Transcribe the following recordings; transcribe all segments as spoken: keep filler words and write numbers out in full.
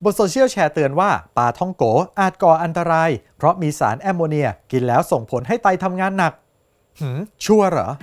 บนโซเชียลแชร์เตือนว่าปลาท่องโกอาจก่ออันตรายเพราะมีสารแอมโมเนียกินแล้วส่งผลให้ไตทำงานหนักหืมชัวร์เหรอ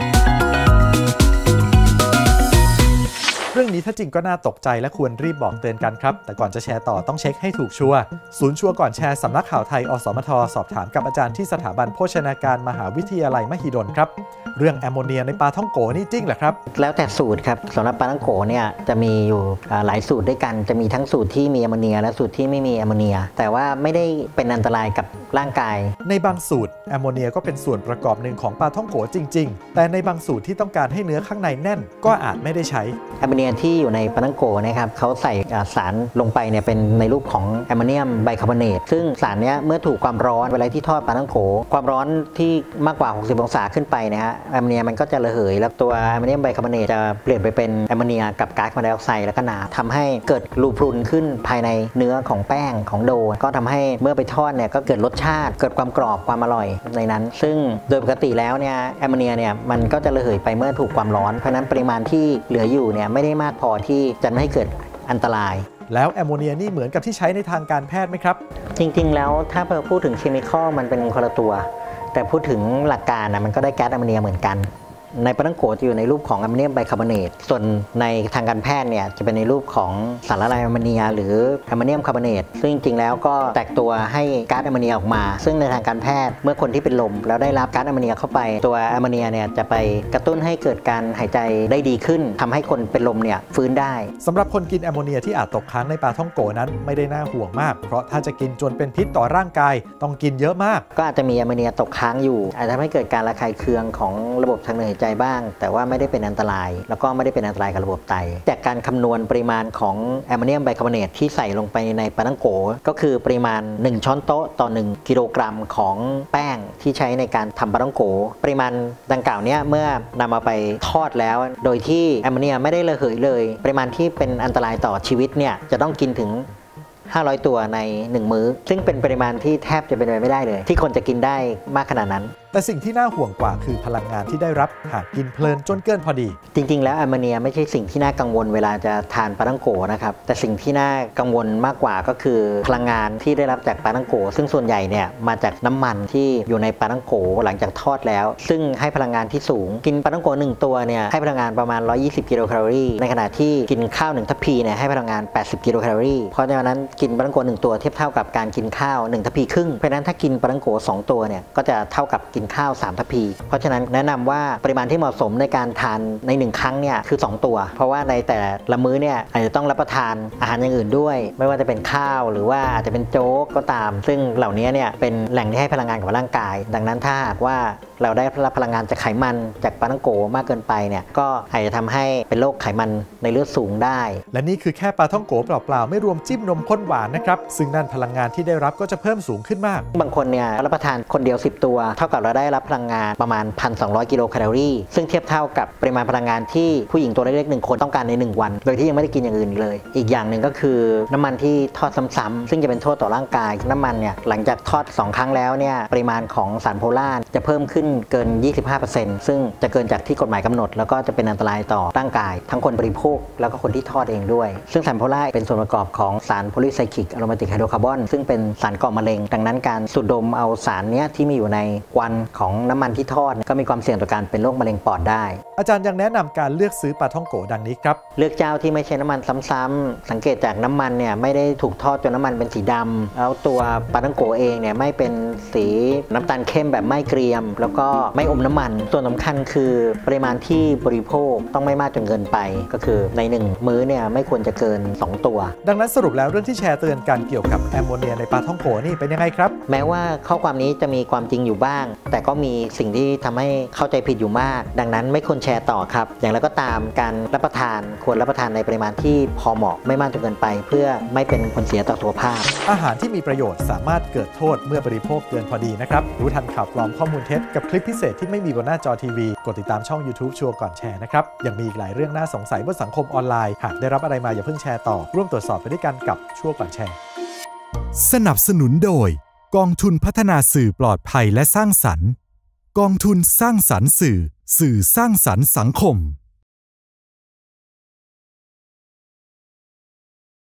เรื่องนี้ถ้าจริงก็น่าตกใจและควรรีบบอกเตือนกันครับแต่ก่อนจะแชร์ต่อต้องเช็คให้ถูกชัวร์ศูนย์ชัวร์ก่อนแชร์สำนักข่าวไทยอสมทสอบถามกับอาจารย์ที่สถาบันโภชนาการมหาวิทยาลัยมหิดลครับเรื่องแอมโมเนียในปลาท่องโกนี่จริงเหรอครับแล้วแต่สูตรครับสำหรับปลาท่องโกเนี่ยจะมีอยู่หลายสูตรด้วยกันจะมีทั้งสูตรที่มีแอมโมเนียและสูตรที่ไม่มีแอมโมเนียแต่ว่าไม่ได้เป็นอันตรายกับร่างกายในบางสูตรแอมโมเนียก็เป็นส่วนประกอบหนึ่งของปลาท่องโกจริงๆแต่ในบางสูตรที่ต้องการให้เนื้อข้างในแน่นก็อาจไม่ได้ใช้แอมโมเนียที่อยู่ในปลาท่องโกนะครับเขาใส่สารลงไปเนี่ยเป็นในรูปของแอมโมเนียมไบคาร์บอเนตซึ่งสารนี้เมื่อถูกความร้อนเวลาที่ทอดปลาท่องโกความร้อนที่มากกว่าหกสิบองศาขึ้นไปนะฮะแอมโมเนียมันก็จะระเหยแล้วตัวแอมโมเนียมไบคาร์บอเนตจะเปลี่ยนไปเป็นแอมโมเนียกับก๊าซคาร์บอนไดออกไซด์แล้วก็น้ำทำให้เกิดรูพรุนขึ้นภายในเนื้อของแป้งของโดก็ทำให้เมื่อไปทอดเนี่ยก็เกิดรสชาติเกิดความกรอบความอร่อยในนั้นซึ่งโดยปกติแล้วเนี่ยแอมโมเนียเนี่ยมันก็จะระเหยไปเมื่อถูกความร้อนเพราะนั้นปริมาณที่เหลืออยู่เนี่ยไม่ได้มากพอที่จะไม่ให้เกิดอันตรายแล้วแอมโมเนียนี่เหมือนกับที่ใช้ในทางการแพทย์ไหมครับจริงๆแล้วถ้าเราพูดถึงเคมีคอลมันเป็นคนละตัวแต่พูดถึงหลักการนะมันก็ได้แก๊สแอมโมเนียเหมือนกันในปลาท่องโกจะอยู่ในรูปของแอมโมเนียมไบคาร์บอเนตส่วนในทางการแพทย์เนี่ยจะเป็นในรูปของสารละลายแอมโมเนียหรือแอมโมเนียมคาร์บอเนตซึ่งจริงๆแล้วก็แตกตัวให้ก๊าซแอมโมเนียออกมาซึ่งในทางการแพทย์เมื่อคนที่เป็นลมแล้วได้รับก๊าซแอมโมเนียเข้าไปตัวแอมโมเนียเนี่ยจะไปกระตุ้นให้เกิดการหายใจได้ดีขึ้นทำให้คนเป็นลมเนี่ยฟื้นได้สำหรับคนกินแอมโมเนียที่อาจตกค้างในปลาท่องโกนั้นไม่ได้น่าห่วงมากเพราะถ้าจะกินจนเป็นพิษต่อร่างกายต้องกินเยอะมากก็อาจจะมีแอมโมเนียตกค้างอยู่อาจจะทำให้เกิดการระคายเคืองของระบบทางเดินหายใจบ้างแต่ว่าไม่ได้เป็นอันตรายแล้วก็ไม่ได้เป็นอันตรายกับระบบไตจากการคำนวณปริมาณของแอมโมเนียมไบคาร์บอเนตที่ใส่ลงไปในปลาท่องโกก็คือปริมาณหนึ่งช้อนโต๊ะต่อหนึ่งกิโลกรัมของแป้งที่ใช้ในการทำปลาท่องโกปริมาณดังกล่าวนี้เมื่อนำมาไปทอดแล้วโดยที่แอมโมเนียไม่ได้ระเหยเลยปริมาณที่เป็นอันตรายต่อชีวิตเนี่ยจะต้องกินถึงห้าร้อยตัวในหนึ่งมื้อซึ่งเป็นปริมาณที่แทบจะเป็นไปไม่ได้เลยที่คนจะกินได้มากขนาดนั้นแต่สิ่งที่น่าห่วงกว่าคือพลังงานที่ได้รับหากกินเพลินจนเกินพอดีจริงๆแล้วแอมโมเนียไม่ใช่สิ่งที่น่ากังวลเวลาจะทานปลาท่องโกนะครับแต่สิ่งที่น่ากังวลมากกว่าก็คือพลังงานที่ได้รับจากปลาท่องโกซึ่งส่วนใหญ่เนี่ยมาจากน้ำมันที่อยู่ในปลาท่องโกหลังจากทอดแล้วซึ่งให้พลังงานที่สูงกินปลาท่องโกหนึ่งตัวเนี่ยให้พลังงานประมาณหนึ่งร้อยยี่สิบกิโลแคลอรี่ในขณะที่กินข้าวหนึ่งทัพพีเนี่ยให้พลังงานแปดสิบกิโลแคลอรี่เพราะฉะนั้นกินปลาท่องโกหนึ่งตัวเทียบเท่ากับการกินข้าวหนึ่งทัพพีครึ่งเพราะฉะนั้นถ้ากินปลาท่องโกสองตัวเนี่ยก็จะเท่ากับกินข้าวสามทัพพีเพราะฉะนั้นแนะนำว่าปริมาณที่เหมาะสมในการทานในหนึ่งครั้งเนี่ยคือสองตัวเพราะว่าในแต่ละมื้อเนี่ยอาจจะต้องรับประทานอาหารอย่างอื่นด้วยไม่ว่าจะเป็นข้าวหรือว่าอาจจะเป็นโจ๊กก็ตามซึ่งเหล่านี้เนี่ยเป็นแหล่งที่ให้พลังงานกับร่างกายดังนั้นถ้าหากว่าเราได้รับพลังงานจากไขมันจากปลาท่องโกมากเกินไปเนี่ยก็อาจจะทำให้เป็นโรคไขมันในเลือดสูงได้และนี่คือแค่ปลาท่องโกเปล่าๆไม่รวมจิ้มนมข้นหวานนะครับซึ่งนั่นพลังงานที่ได้รับก็จะเพิ่มสูงขึ้นมากบางคนเนี่ยรับประทานคนเดียวสิบตัวเท่ากับเราได้รับพลังงานประมาณ หนึ่งพันสองร้อย กิโลแคลอรี่ซึ่งเทียบเท่ากับปริมาณพลังงานที่ผู้หญิงตัวเล็กๆหนึ่งคนต้องการในหนึ่งวันโดยที่ยังไม่ได้กินอย่างอื่นเลยอีกอย่างหนึ่งก็คือน้ำมันที่ทอดซ้ำๆซึ่งจะเป็นโทษต่อร่างกายน้ำมันเนี่ยหลังจากทอดสองครั้งแล้วเนี่ยปริมาณของสารโพล่าจะเพิ่มขึ้นเกินยี่สิบห้าเปอร์เซ็นต์ ซึ่งจะเกินจากที่กฎหมายกำหนดแล้วก็จะเป็นอันตรายต่อร่างกายทั้งคนบริโภคแล้วก็คนที่ทอดเองด้วยซึ่งสารโพล่าเป็นส่วนประกอบของสารโพลีไซคลิกอะโรมาติกไฮโดรคาร์บอนซึ่งเป็นสารก่อมะเร็งดังนั้นการสูดดมเอาสารนี้ที่มีอยู่ในควันของน้ำมันที่ทอดก็มีความเสี่ยงต่อการเป็นโรคมะเร็งปอดได้อาจารย์ยังแนะนำการเลือกซื้อปลาท่องโกดังนี้ครับเลือกเจ้าที่ไม่ใช่น้ำมันซ้ำๆสังเกตจากน้ำมันเนี่ยไม่ได้ถูกทอดจนน้ำมันเป็นสีดำแล้วตัวปลาท่องโกเองเนี่ยไม่เป็นสีน้ำตาลเข้มแบบไม่เกรียมแล้วก็ไม่อมน้ำมันส่วนสำคัญคือปริมาณที่บริโภคต้องไม่มากจนเกินไปก็คือในหนึ่งมื้อเนี่ยไม่ควรจะเกินสองตัวดังนั้นสรุปแล้วเรื่องที่แชร์เตือนกันเกี่ยวกับแอมโมเนียในปลาท่องโกนี่เป็นยังไงครับแม้ว่าข้อความนี้จะมีความจริงอยู่บ้างแต่ก็มีสิ่งที่ทำให้เข้าใจผิดอยู่มากดังนั้นไม่ควรแชร์ต่อครับอย่างไรก็ตามการรับประทานควรรับประทานในปริมาณที่พอเหมาะไม่มากจนเกินไปเพื่อไม่เป็นผลเสียต่อสุขภาพอาหารที่มีประโยชน์สามารถเกิดโทษเมื่อบริโภคเกินพอดีนะครับรู้ทันข่าวปลอมข้อมูลเท็จกับคลิปพิเศษที่ไม่มีบนหน้าจอทีวีกดติดตามช่อง YouTube ชัวร์ก่อนแชร์นะครับยังมีอีกหลายเรื่องน่าสงสัยบนสังคมออนไลน์หากได้รับอะไรมาอย่าเพิ่งแชร์ต่อร่วมตรวจสอบไปด้วยกันกับชัวร์ก่อนแชร์สนับสนุนโดยกองทุนพัฒนาสื่อปลอดภัยและสร้างสรรค์กองทุนสร้างสรรค์สื่อสื่อสร้างสรรค์สังคม